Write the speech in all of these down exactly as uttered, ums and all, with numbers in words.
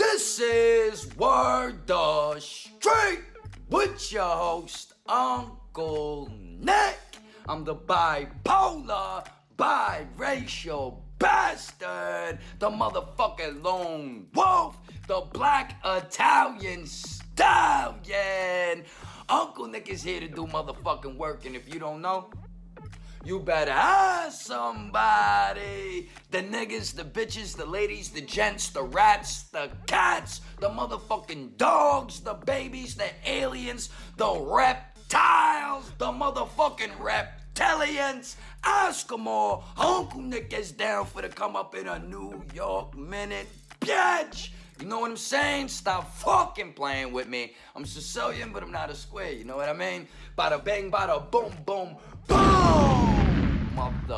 This is Word the Street with your host, Uncle Nick. I'm the bipolar, biracial bastard, the motherfucking lone wolf, the black Italian stallion. Uncle Nick is here to do motherfucking work, and if you don't know, you better ask somebody. The niggas, the bitches, the ladies, the gents, the rats, the cats, the motherfucking dogs, the babies, the aliens, the reptiles, the motherfucking reptilians. Ask them all. Uncle Nick is down for to come up in a New York minute, bitch. You know what I'm saying? Stop fucking playing with me. I'm Sicilian, but I'm not a square. You know what I mean? Bada bang, bada boom, boom, boom,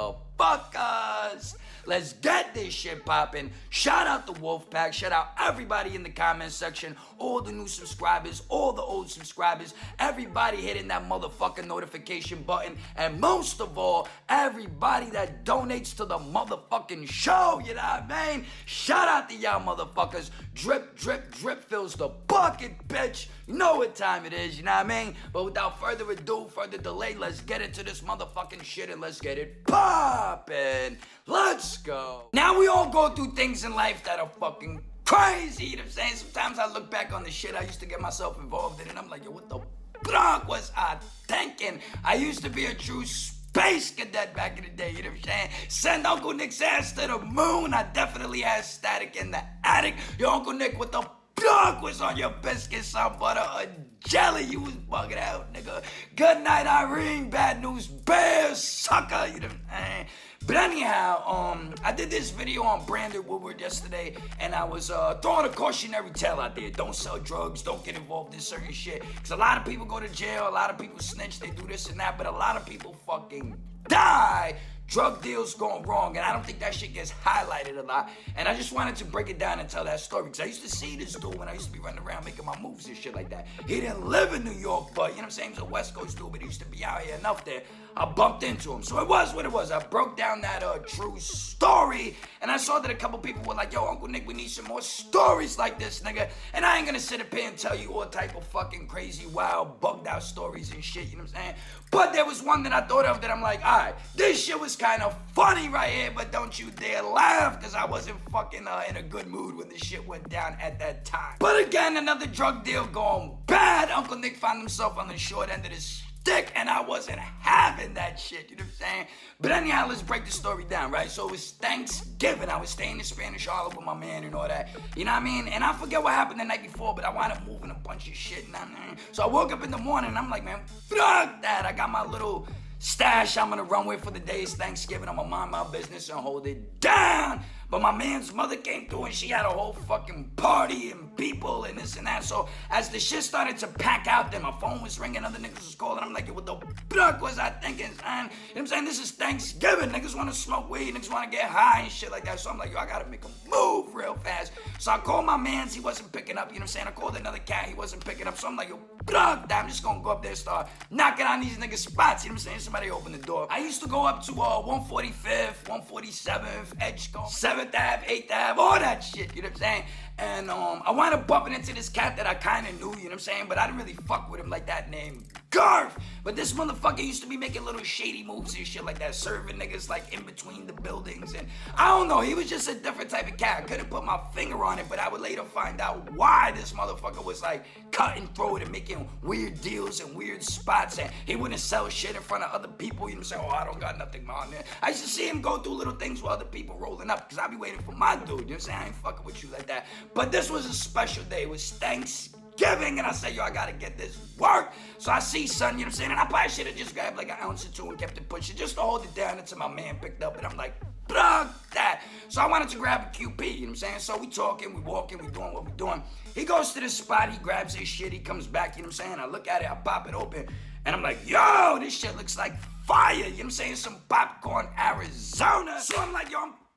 motherfuckers. Let's get this shit poppin'. Shout out the Wolfpack. Shout out everybody in the comment section. All the new subscribers, all the old subscribers. Everybody hitting that motherfucking notification button. And most of all, everybody that donates to the motherfucking show. You know what I mean? Shout out to y'all motherfuckers. Drip, drip, drip fills the bucket, bitch. You know what time it is, you know what I mean? But without further ado, further delay, let's get into this motherfucking shit and let's get it poppin'. Let's go. Now we all go through things in life that are fucking crazy, you know what I'm saying? Sometimes I look back on the shit I used to get myself involved in and I'm like, yo, what the fuck was I thinking? I used to be a true space cadet back in the day, you know what I'm saying? Send Uncle Nick's ass to the moon. I definitely had static in the attic. Yo, Uncle Nick, what the fuck was on your biscuit, some butter or jelly? You was bugging out, nigga. Good night, Irene. Bad news bear, sucker. You know what I'm saying? But anyhow, um, I did this video on Brandon Woodward yesterday, and I was uh, throwing a cautionary tale out there. Don't sell drugs, don't get involved in certain shit. Because a lot of people go to jail, a lot of people snitch, they do this and that, but a lot of people fucking die. Drug deals going wrong, and I don't think that shit gets highlighted a lot. And I just wanted to break it down and tell that story, because I used to see this dude when I used to be running around making my moves and shit like that. He didn't live in New York, but, you know what I'm saying, he was a West Coast dude, but he used to be out here enough there. I bumped into him, so it was what it was. I broke down that uh, true story, and I saw that a couple people were like, yo, Uncle Nick, we need some more stories like this, nigga. And I ain't gonna sit up here and tell you all type of fucking crazy, wild, bugged out stories and shit, you know what I'm saying? But there was one that I thought of that I'm like, all right, this shit was kind of funny right here, but don't you dare laugh, because I wasn't fucking uh, in a good mood when this shit went down at that time. But again, another drug deal going bad. Uncle Nick found himself on the short end of this stick, and I wasn't having that shit, you know what I'm saying? But anyhow, let's break the story down, right? So it was Thanksgiving. I was staying in Spanish Harlem with my man and all that, you know what I mean? And I forget what happened the night before, but I wound up moving a bunch of shit, and I'm, so I woke up in the morning, and I'm like, man, fuck that. I got my little stash I'm gonna run with for the day's Thanksgiving. I'm gonna mind my business and hold it down. But my man's mother came through and she had a whole fucking party and people and this and that. So as the shit started to pack out there, my phone was ringing, other niggas was calling. I'm like, yo, what the fuck was I thinking, son? You know what I'm saying? This is Thanksgiving. Niggas wanna smoke weed, niggas wanna get high and shit like that. So I'm like, yo, I gotta make a move real fast. So I called my mans, he wasn't picking up, you know what I'm saying? I called another cat, he wasn't picking up. So I'm like, yo, fuck that. I'm just gonna go up there and start knocking on these niggas' spots, you know what I'm saying? Somebody open the door. I used to go up to uh, one forty-fifth, one forty-seventh, Edgecombe, seventh Ave, eighth Ave, all that shit, you know what I'm saying? And um, I wound up bumping into this cat that I kind of knew, you know what I'm saying? But I didn't really fuck with him like that, named Garth. But this motherfucker used to be making little shady moves and shit like that, serving niggas like in between the buildings. And I don't know, he was just a different type of cat. I couldn't put my finger on it, but I would later find out why this motherfucker was like cutting through it and making weird deals and weird spots. And he wouldn't sell shit in front of other people, you know what I'm saying? Oh, I don't got nothing on there. I used to see him go through little things with other people rolling up, because I be waiting for my dude, you know what I'm saying? I ain't fucking with you like that. But this was a special day. It was Thanksgiving, and I said, yo, I gotta get this work. So I see son, you know what I'm saying? And I probably should have just grabbed like an ounce or two and kept it pushing just to hold it down until my man picked up, and I'm like, fuck that. So I wanted to grab a Q P, you know what I'm saying? So we talking, we walking, we doing what we doing. He goes to the spot, he grabs his shit, he comes back, you know what I'm saying? I look at it, I pop it open, and I'm like, yo, this shit looks like fire, you know what I'm saying? Some popcorn, Arizona. So I'm like, yo, I'm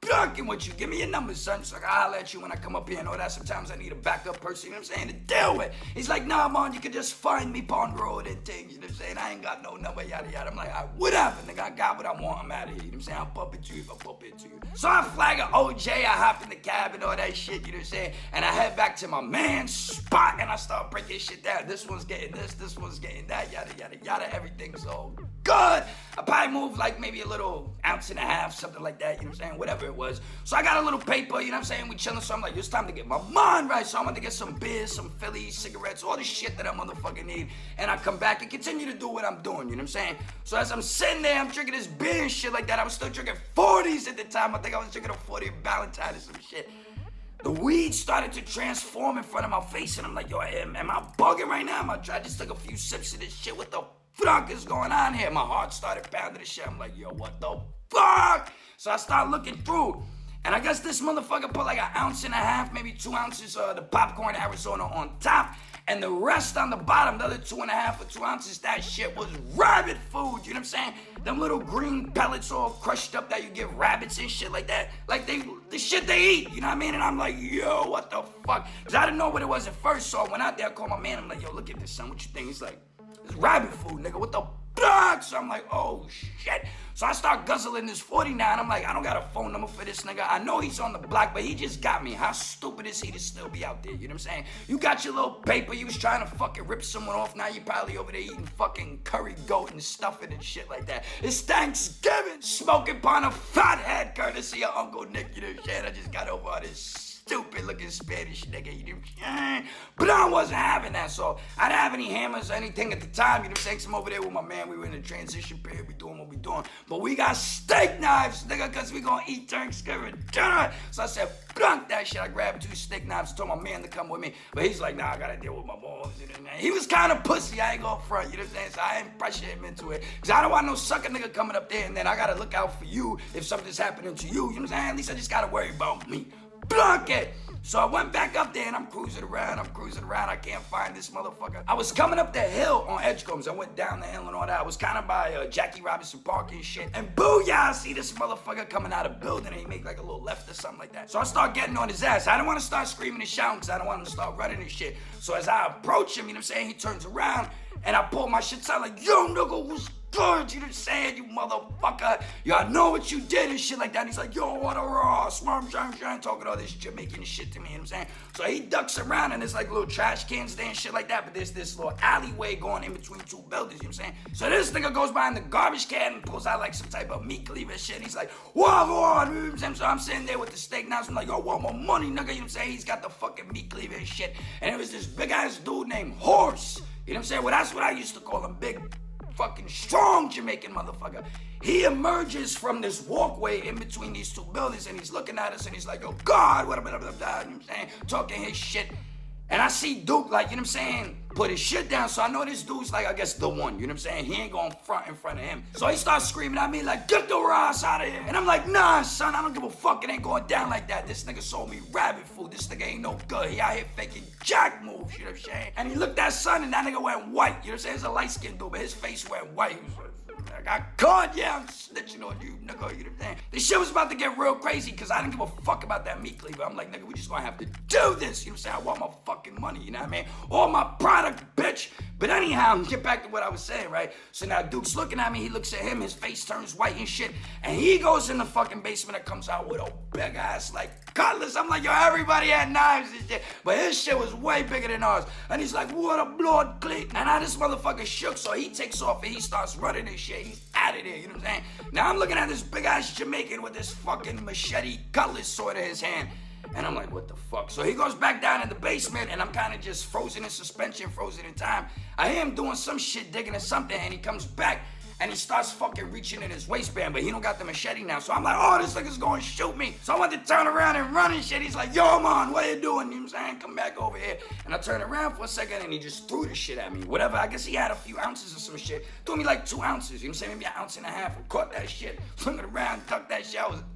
fucking with you. Give me your number, son, so I can holler at you when I come up here and all that. Sometimes I need a backup person, you know what I'm saying, to deal with. He's like, nah, man, you can just find me Pond Road and things, you know what I'm saying? I ain't got no number, yada, yada. I'm like, all right, whatever, nigga, I got what I want, I'm out of here, you know what I'm saying? I'll bump into you if I bump into you. So I flag an O J, I hop in the cab and all that shit, you know what I'm saying? And I head back to my man's spot and I start breaking shit down. This one's getting this, this one's getting that, yada, yada, yada. Everything's all good. I probably moved like maybe a little ounce and a half, something like that, you know what I'm saying? Whatever it was. So I got a little paper, you know what I'm saying? We chilling, so I'm like, it's time to get my mind right. So I went to get some beers, some Phillies, cigarettes, all the shit that I motherfucking need. And I come back and continue to do what I'm doing, you know what I'm saying? So as I'm sitting there, I'm drinking this beer and shit like that. I was still drinking forties at the time. I think I was drinking a forty Valentine or some shit. The weed started to transform in front of my face, and I'm like, yo, am, am I bugging right now? Am I, I just took a few sips of this shit. What the fuck is going on here? My heart started pounding and shit. I'm like, yo, what the fuck? So I start looking through, and I guess this motherfucker put like an ounce and a half, maybe two ounces of the popcorn Arizona on top, and the rest on the bottom, the other two and a half or two ounces, that shit was rabbit food, you know what I'm saying? Them little green pellets all crushed up that you give rabbits and shit like that. Like they, the shit they eat, you know what I mean? And I'm like, yo, what the fuck? Because I didn't know what it was at first, so I went out there, I called my man, I'm like, yo, look at this, son, what you think? He's like, it's rabbit food, nigga, what the fuck? So I'm like, oh, shit. So I start guzzling this forty-nine. I'm like, I don't got a phone number for this nigga. I know he's on the block, but he just got me. How stupid is he to still be out there? You know what I'm saying? You got your little paper. You was trying to fucking rip someone off. Now you probably over there eating fucking curry goat and stuffing and shit like that. It's Thanksgiving. Smoking upon a fat head courtesy of Uncle Nick. You know what I'm saying? I just got over all this stupid looking Spanish nigga, you know what I'm saying? But I wasn't having that, so I didn't have any hammers or anything at the time, you know what I'm saying? So I'm over there with my man, we were in a transition period, we doing what we doing. But we got steak knives, nigga, cause we gonna eat Thanksgiving dinner. So I said, blank that shit. I grabbed two steak knives, told my man to come with me. But he's like, nah, I gotta deal with my balls. You know what I mean? He was kind of pussy, I ain't gonna front, you know what I'm saying? So I ain't pressure him into it. Cause I don't want no sucker nigga coming up there and then I gotta look out for you if something's happening to you, you know what I'm saying? At least I just gotta worry about me. Block it. So I went back up there and I'm cruising around, I'm cruising around, I can't find this motherfucker. I was coming up the hill on Edgecombs, I went down the hill and all that. I was kind of by uh, Jackie Robinson Park and shit. And booyah, I see this motherfucker coming out of the building and he make like a little left or something like that. So I start getting on his ass. I don't want to start screaming and shouting because I don't want him to start running and shit. So as I approach him, you know what I'm saying, he turns around and I pull my shit out like, yo, nigga, what's good? You know what I'm saying, you motherfucker? Yo, I know what you did and shit like that. And he's like, yo, what a raw, smart, shine, shine, talking all this Jamaican shit to me, you know what I'm saying? So he ducks around and there's like little trash cans there and shit like that, but there's this little alleyway going in between two buildings, you know what I'm saying? So this nigga goes behind the garbage can and pulls out like some type of meat cleaver shit. He's like, what, what, you know what I'm saying? So I'm sitting there with the steak knives. I'm like, yo, want more money, nigga, you know what I'm saying? He's got the fucking meat cleaver and shit. And it was this big ass dude named Horse. You know what I'm saying? Well, that's what I used to call him, big, fucking strong Jamaican motherfucker. He emerges from this walkway in between these two buildings and he's looking at us and he's like, oh God, what blah, blah, blah, blah, you know what I'm saying? Talking his shit. And I see Duke, like, you know what I'm saying, put his shit down. So I know this dude's like, I guess, the one, you know what I'm saying? He ain't going front in front of him. So he starts screaming at me like, get the ass out of here. And I'm like, nah, son, I don't give a fuck. It ain't going down like that. This nigga sold me rabbit food. This nigga ain't no good. He out here faking jack moves, you know what I'm saying? And he looked at son and that nigga went white. You know what I'm saying? He's a light-skinned dude, but his face went white. He was like, I got caught, yeah, I'm snitching on you, nigga, you know what I'm saying? This shit was about to get real crazy because I didn't give a fuck about that meat cleaver. I'm like, nigga, we just gonna have to do this, you know what I'm saying? I want my fucking money, you know what I mean? All my product, bitch. But anyhow, get back to what I was saying, right? So now Duke's looking at me, he looks at him, his face turns white and shit, and he goes in the fucking basement and comes out with a big ass, like, cutlass. I'm like, yo, everybody had knives and shit, but his shit was way bigger than ours. And he's like, what a blood cleat. And now this motherfucker shook, so he takes off and he starts running and shit. He's out of there, you know what I'm saying? Now I'm looking at this big ass Jamaican with this fucking machete cutlass sword in his hand. And I'm like, what the fuck? So he goes back down in the basement and I'm kind of just frozen in suspension, frozen in time. I hear him doing some shit, digging at something, and he comes back and he starts fucking reaching in his waistband, but he don't got the machete now. So I'm like, oh, this nigga's gonna shoot me. So I want to turn around and run and shit. He's like, yo, man, what you doing? You know what I'm saying? Come back over here. And I turn around for a second and he just threw the shit at me. Whatever, I guess he had a few ounces or some shit. Threw me like two ounces, you know what I'm saying? Maybe an ounce and a half. I caught that shit, flung it around, tucked that shit. I was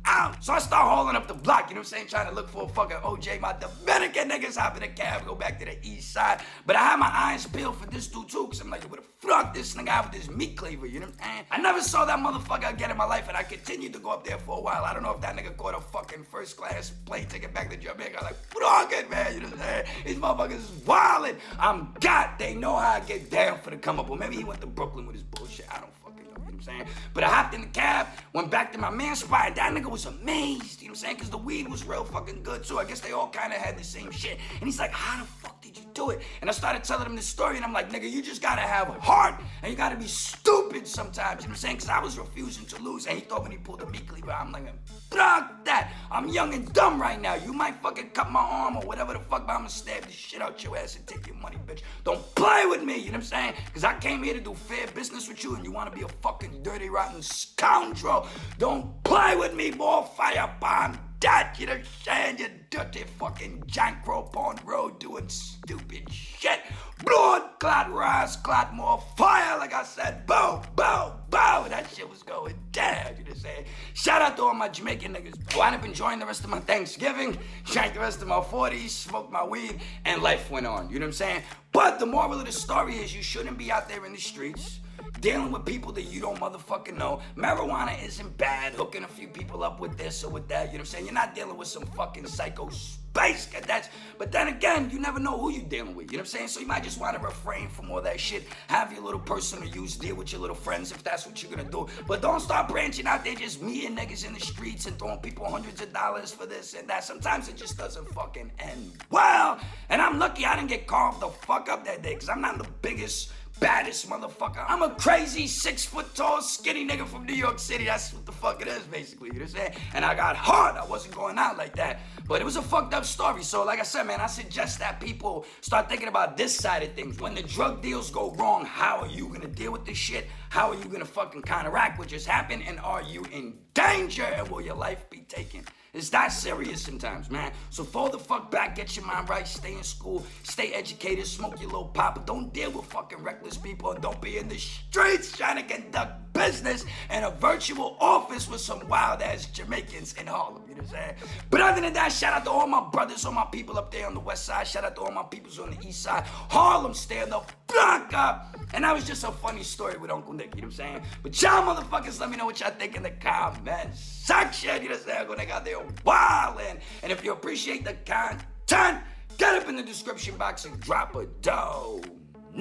out. So I start hauling up the block, you know what I'm saying, trying to look for a fucking O J. My Dominican niggas hop in a cab, go back to the east side. But I had my eyes peeled for this dude too, because I'm like, what the fuck this nigga out with this meat cleaver, you know what I'm saying? I never saw that motherfucker again in my life, and I continued to go up there for a while. I don't know if that nigga caught a fucking first class plane ticket back to Jamaica. Like, fuck it, man, you know what I'm saying? These motherfuckers is wildin'. I'm got, they know how I get down for the come up. Or maybe he went to Brooklyn with his bullshit. I don't fucking know, you know what I'm saying? But I hopped in the cab, went back to my man's spot, and that nigga was amazed, you know what I'm saying? Because the weed was real fucking good, too. I guess they all kind of had the same shit. And he's like, how the fuck did you do it? And I started telling him this story, and I'm like, nigga, you just gotta have heart, and you gotta be stupid sometimes, you know what I'm saying? Because I was refusing to lose, and he thought when he pulled the meat cleaver, I'm like, fuck that. I'm young and dumb right now. You might fucking cut my arm or whatever the fuck, but I'm gonna stab the shit out your ass and take your money, bitch. Don't play with me, you know what I'm saying? Because I came here to do fair business with you, and you wanna be a fucking dirty, rotten scoundrel. Don't play with me, more firebomb. That, you know what I'm saying? You dirty fucking jankrope on road doing stupid shit. Blood clot, rise, clot, more fire, like I said. Boom, boom, boom. That shit was going down, you know what I'm saying? Shout out to all my Jamaican niggas. Wound up enjoying the rest of my Thanksgiving, drank the rest of my forties, smoked my weed, and life went on, you know what I'm saying? But the moral of the story is you shouldn't be out there in the streets dealing with people that you don't motherfucking know. Marijuana isn't bad, hooking a few people up with this or with that, you know what I'm saying? You're not dealing with some fucking psycho space cadets. But then again, you never know who you're dealing with, you know what I'm saying? So you might just want to refrain from all that shit. Have your little personal use, deal with your little friends if that's what you're gonna do. But don't start branching out there just meeting niggas in the streets and throwing people hundreds of dollars for this and that. Sometimes it just doesn't fucking end well. And I'm lucky I didn't get carved the fuck up that day, because I'm not the biggest, baddest motherfucker. I'm a crazy six foot tall skinny nigga from New York City. That's what the fuck it is basically, you know what I'm saying? And I got hard. I wasn't going out like that. But it was a fucked up story. So like I said, man, I suggest that people start thinking about this side of things. When the drug deals go wrong, how are you gonna deal with this shit? How are you gonna fucking counteract what just happened? And are you in danger? And will your life be taken? It's that serious sometimes, man. So fall the fuck back, get your mind right, stay in school, stay educated, smoke your little pop, but don't deal with fucking reckless people, and don't be in the streets trying to conduct business in a virtual office with some wild-ass Jamaicans in Harlem, you know what I'm saying? But other than that, shout out to all my brothers, all my people up there on the west side, shout out to all my peoples on the east side. Harlem, stand the fuck up. And that was just a funny story with Uncle Nick, you know what I'm saying? But y'all motherfuckers, let me know what y'all think in the comments section, you know what I'm saying? Go nigga out there wildin'. And if you appreciate the content, get up in the description box and drop a donation,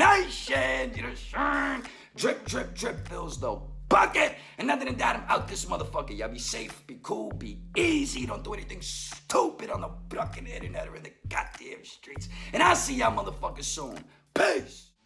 you know what I'm saying? Drip, drip, drip fills the bucket. And other than that, I'm out this motherfucker. Y'all be safe, be cool, be easy. Don't do anything stupid on the fucking internet or in the goddamn streets. And I'll see y'all motherfuckers soon. Peace.